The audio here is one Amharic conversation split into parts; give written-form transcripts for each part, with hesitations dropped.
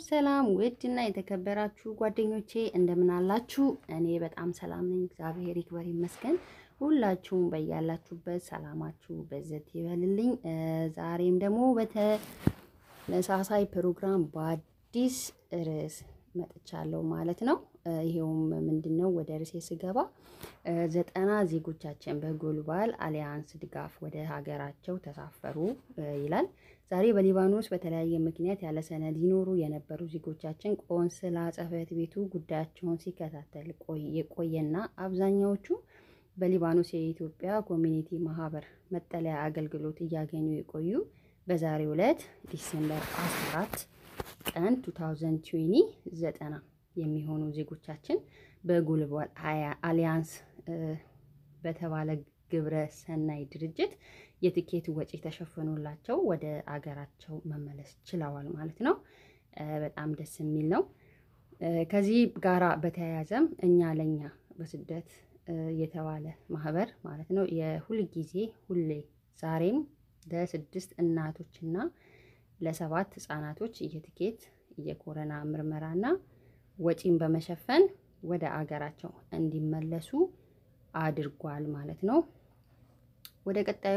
ሰላም ውድና የተከበራችሁ ጓደኞቼ እንደምን አላችሁ? እኔ በጣም ሰላም ነኝ፣ እግዚአብሔር ይክበር ይመስገን። ሁላችሁም በያላችሁበት ሰላማችሁ በዘት ይበልልኝ። ዛሬም ደግሞ በተመሳሳይ ፕሮግራም በአዲስ ርዕስ መጥቻለሁ ማለት ነው። ይሄውም ምንድነው? ወደ ርዕሴ ስገባ 90 ዜጎቻችን በግሎባል አሊያንስ ድጋፍ ወደ ሀገራቸው ተሳፈሩ ይላል። ዛሬ በሊባኖስ በተለያየ ምክንያት ያለ ሰነድ ይኖሩ የነበሩ ዜጎቻችን ቆንስላ ጽሕፈት ቤቱ ጉዳያቸውን ሲከታተል የቆየና አብዛኛዎቹ በሊባኖስ የኢትዮጵያ ኮሚኒቲ ማህበር መጠለያ አገልግሎት እያገኙ የቆዩ በዛሬው ዕለት ዲሴምበር 14 ቀን 2020 90 የሚሆኑ ዜጎቻችን በግሎባል አሊያንስ በተባለ ግብረ ሰናይ ድርጅት የትኬት ወጪ ተሸፍኖላቸው ወደ አገራቸው መመለስ ችለዋል ማለት ነው። በጣም ደስ የሚል ነው። ከዚህ ጋራ በተያያዘም እኛ ለኛ በስደት የተባለ ማህበር ማለት ነው የሁል ጊዜ ሁሌ ዛሬም ለ6 እናቶችና ለ7 ህጻናቶች የትኬት የኮሮና ምርመራና ወጪን በመሸፈን ወደ አገራቸው እንዲመለሱ አድርጓል ማለት ነው። ወደ ቀጣዩ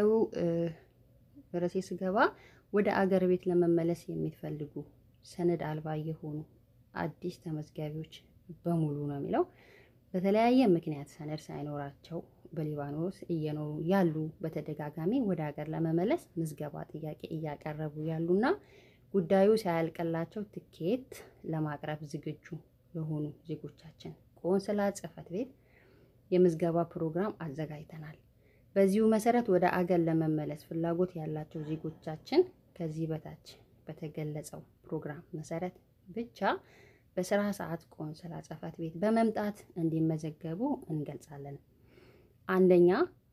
ርዕሴ ስገባ ወደ አገር ቤት ለመመለስ የሚፈልጉ ሰነድ አልባ የሆኑ አዲስ ተመዝጋቢዎች በሙሉ ነው የሚለው። በተለያየ ምክንያት ሰነድ ሳይኖራቸው በሊባኖስ እየኖሩ ያሉ በተደጋጋሚ ወደ ሀገር ለመመለስ ምዝገባ ጥያቄ እያቀረቡ ያሉና ጉዳዩ ሳያልቅላቸው ትኬት ለማቅረብ ዝግጁ የሆኑ ዜጎቻችን ቆንስላ ጽሕፈት ቤት የምዝገባ ፕሮግራም አዘጋጅተናል። በዚሁ መሰረት ወደ አገር ለመመለስ ፍላጎት ያላቸው ዜጎቻችን ከዚህ በታች በተገለጸው ፕሮግራም መሰረት ብቻ በስራ ሰዓት ቆንስላ ጽሕፈት ቤት በመምጣት እንዲመዘገቡ እንገልጻለን። አንደኛ፣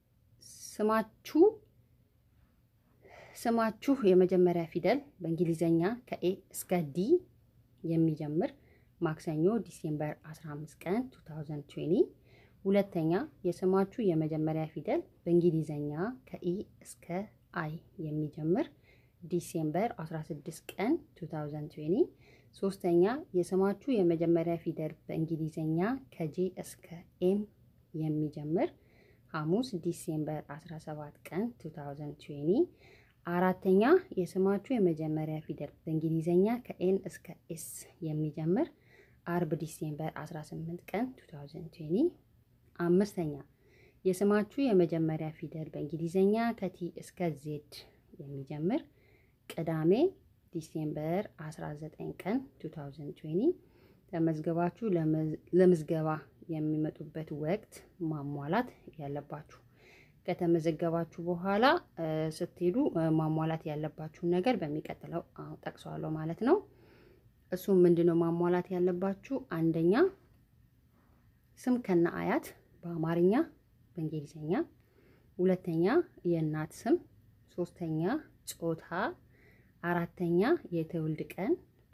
ስማችሁ የመጀመሪያ ፊደል በእንግሊዘኛ ከኤ እስከ ዲ የሚጀምር ማክሰኞ ዲሴምበር 15 ቀን 2020። ሁለተኛ፣ የስማችሁ የመጀመሪያ ፊደል በእንግሊዘኛ ከኢ እስከ አይ የሚጀምር ዲሴምበር 16 ቀን 2020። ሶስተኛ፣ የስማችሁ የመጀመሪያ ፊደል በእንግሊዘኛ ከጄ እስከ ኤም የሚጀምር ሐሙስ ዲሴምበር 17 ቀን 2020። አራተኛ፣ የስማችሁ የመጀመሪያ ፊደል በእንግሊዘኛ ከኤን እስከ ኤስ የሚጀምር አርብ ዲሴምበር 18 ቀን 2020። አምስተኛ፣ የስማችሁ የመጀመሪያ ፊደል በእንግሊዘኛ ከቲ እስከ ዜድ የሚጀምር ቅዳሜ ዲሴምበር 19 ቀን 2020። ተመዝገባችሁ ለምዝገባ የሚመጡበት ወቅት ማሟላት ያለባችሁ። ከተመዘገባችሁ በኋላ ስትሄዱ ማሟላት ያለባችሁን ነገር በሚቀጥለው ጠቅሰዋለሁ ማለት ነው። እሱም ምንድነው ማሟላት ያለባችሁ? አንደኛ፣ ስም ከነ አያት በአማርኛ በእንግሊዘኛ። ሁለተኛ፣ የእናት ስም። ሶስተኛ፣ ጾታ። አራተኛ፣ የትውልድ ቀን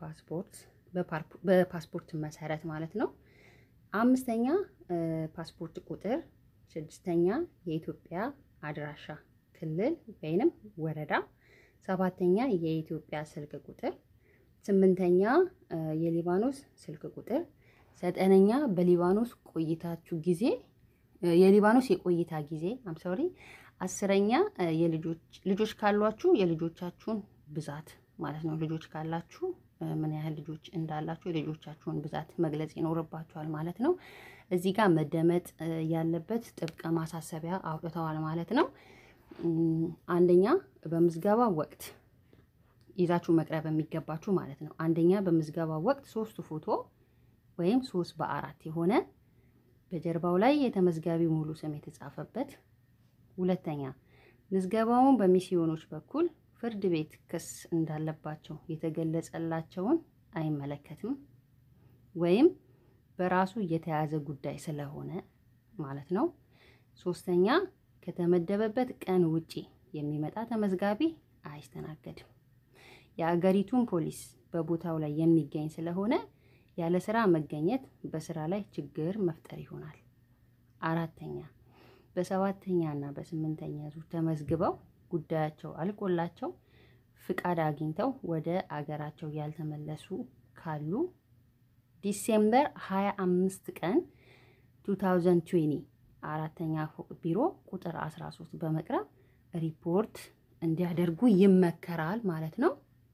በፓስፖርት መሰረት ማለት ነው። አምስተኛ፣ ፓስፖርት ቁጥር። ስድስተኛ፣ የኢትዮጵያ አድራሻ ክልል ወይንም ወረዳ። ሰባተኛ፣ የኢትዮጵያ ስልክ ቁጥር። ስምንተኛ፣ የሊባኖስ ስልክ ቁጥር። ዘጠነኛ፣ በሊባኖስ ቆይታችሁ ጊዜ የሊባኖስ የቆይታ ጊዜ አስረኛ፣ ልጆች ካሏችሁ የልጆቻችሁን ብዛት ማለት ነው። ልጆች ካላችሁ ምን ያህል ልጆች እንዳላችሁ የልጆቻችሁን ብዛት መግለጽ ይኖርባችኋል ማለት ነው። እዚህ ጋር መደመጥ ያለበት ጥብቅ ማሳሰቢያ አውጥተዋል ማለት ነው። አንደኛ፣ በምዝገባ ወቅት ይዛችሁ መቅረብ የሚገባችሁ ማለት ነው። አንደኛ፣ በምዝገባ ወቅት 3 ፎቶ ወይም 3 በ4 የሆነ በጀርባው ላይ የተመዝጋቢ ሙሉ ስም የተጻፈበት። ሁለተኛ፣ ምዝገባውን በሚስዮኖች በኩል ፍርድ ቤት ክስ እንዳለባቸው የተገለጸላቸውን አይመለከትም ወይም በራሱ የተያዘ ጉዳይ ስለሆነ ማለት ነው። ሶስተኛ፣ ከተመደበበት ቀን ውጪ የሚመጣ ተመዝጋቢ አይስተናገድም። የአገሪቱን ፖሊስ በቦታው ላይ የሚገኝ ስለሆነ ያለ ስራ መገኘት በስራ ላይ ችግር መፍጠር ይሆናል። አራተኛ፣ በ7ኛ እና በ8ኛ ዙር ተመዝግበው ጉዳያቸው አልቆላቸው ፍቃድ አግኝተው ወደ አገራቸው ያልተመለሱ ካሉ ዲሴምበር 25 ቀን 2020 አራተኛ ፎቅ ቢሮ ቁጥር 13 በመቅረብ ሪፖርት እንዲያደርጉ ይመከራል ማለት ነው።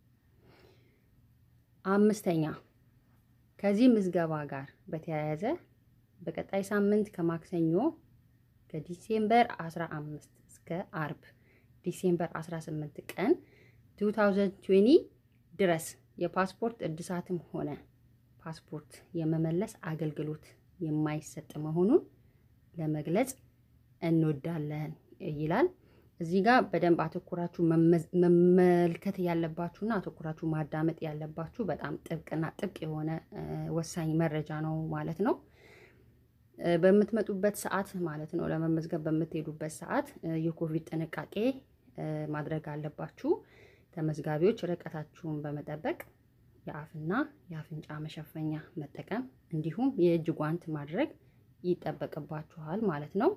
አምስተኛ ከዚህ ምዝገባ ጋር በተያያዘ በቀጣይ ሳምንት ከማክሰኞ ከዲሴምበር 15 እስከ አርብ ዲሴምበር 18 ቀን 2020 ድረስ የፓስፖርት እድሳትም ሆነ ፓስፖርት የመመለስ አገልግሎት የማይሰጥ መሆኑን ለመግለጽ እንወዳለን ይላል። እዚህ ጋር በደንብ አተኩራችሁ መመልከት ያለባችሁና አተኩራችሁ ማዳመጥ ያለባችሁ በጣም ጥብቅና ጥብቅ የሆነ ወሳኝ መረጃ ነው ማለት ነው። በምትመጡበት ሰዓት ማለት ነው ለመመዝገብ በምትሄዱበት ሰዓት የኮቪድ ጥንቃቄ ማድረግ አለባችሁ። ተመዝጋቢዎች ርቀታችሁን በመጠበቅ የአፍና የአፍንጫ መሸፈኛ መጠቀም እንዲሁም የእጅ ጓንት ማድረግ ይጠበቅባችኋል ማለት ነው።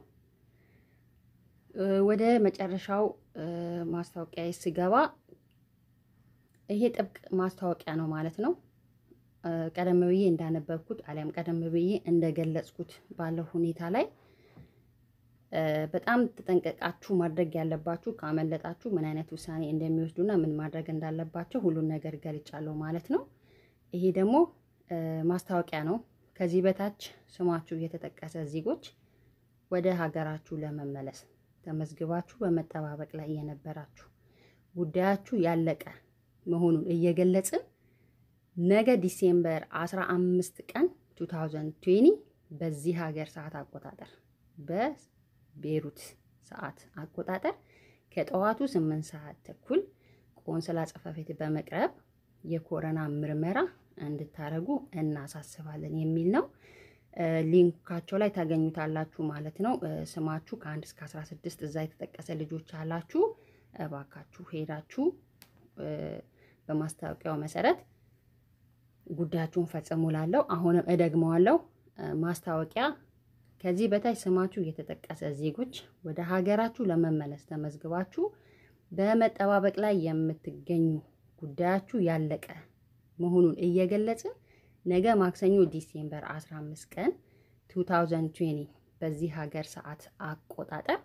ወደ መጨረሻው ማስታወቂያ ሲገባ ይሄ ጥብቅ ማስታወቂያ ነው ማለት ነው። ቀደም ብዬ እንዳነበብኩት አለም ቀደም ብዬ እንደገለጽኩት ባለው ሁኔታ ላይ በጣም ተጠንቀቃችሁ ማድረግ ያለባችሁ ካመለጣችሁ ምን አይነት ውሳኔ እንደሚወስዱና ምን ማድረግ እንዳለባቸው ሁሉን ነገር ገልጫለሁ ማለት ነው። ይሄ ደግሞ ማስታወቂያ ነው። ከዚህ በታች ስማችሁ የተጠቀሰ ዜጎች ወደ ሀገራችሁ ለመመለስ ተመዝግባችሁ በመጠባበቅ ላይ የነበራችሁ ጉዳያችሁ ያለቀ መሆኑን እየገለጽን ነገ ዲሴምበር 15 ቀን 2020 በዚህ ሀገር ሰዓት አቆጣጠር በቤሩት ሰዓት አቆጣጠር ከጠዋቱ 8 ሰዓት ተኩል ቆንስላ ጽሕፈት ቤት በመቅረብ የኮሮና ምርመራ እንድታረጉ እናሳስባለን የሚል ነው። ሊንካቸው ላይ ታገኙታላችሁ ማለት ነው። ስማችሁ ከ1 እስከ 16 እዛ የተጠቀሰ ልጆች አላችሁ። እባካችሁ ሄዳችሁ በማስታወቂያው መሰረት ጉዳያችሁን ፈጽሙ ላለው አሁንም እደግመዋለሁ። ማስታወቂያ ከዚህ በታች ስማችሁ የተጠቀሰ ዜጎች ወደ ሀገራችሁ ለመመለስ ተመዝግባችሁ በመጠባበቅ ላይ የምትገኙ ጉዳያችሁ ያለቀ መሆኑን እየገለጽን ነገ ማክሰኞ ዲሴምበር 15 ቀን 2020 በዚህ ሀገር ሰዓት አቆጣጠር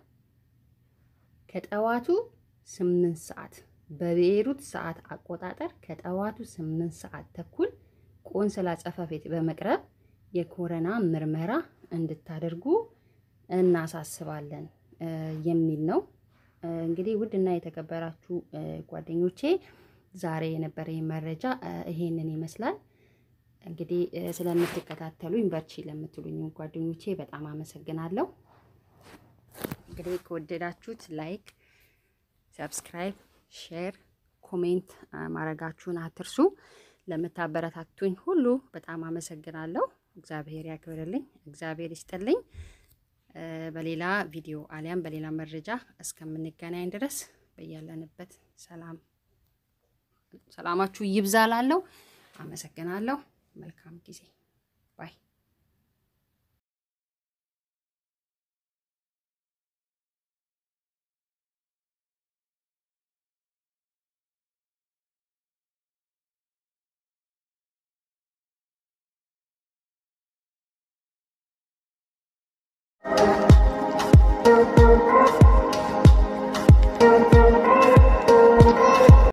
ከጠዋቱ 8 ሰዓት በቤሩት ሰዓት አቆጣጠር ከጠዋቱ 8 ሰዓት ተኩል ቆንስላ ጽሕፈት ቤት በመቅረብ የኮሮና ምርመራ እንድታደርጉ እናሳስባለን የሚል ነው። እንግዲህ ውድና የተከበራችሁ ጓደኞቼ ዛሬ የነበረኝ መረጃ ይሄንን ይመስላል። እንግዲህ ስለምትከታተሉኝ በርቺ ለምትሉኝ ጓደኞቼ በጣም አመሰግናለሁ። እንግዲህ ከወደዳችሁት ላይክ፣ ሰብስክራይብ፣ ሼር፣ ኮሜንት ማድረጋችሁን አትርሱ። ለምታበረታቱኝ ሁሉ በጣም አመሰግናለሁ። እግዚአብሔር ያክብርልኝ፣ እግዚአብሔር ይስጥልኝ። በሌላ ቪዲዮ አሊያም በሌላ መረጃ እስከምንገናኝ ድረስ በያለንበት ሰላማችሁ ይብዛላለሁ። አመሰግናለሁ። መልካም ጊዜ ባይ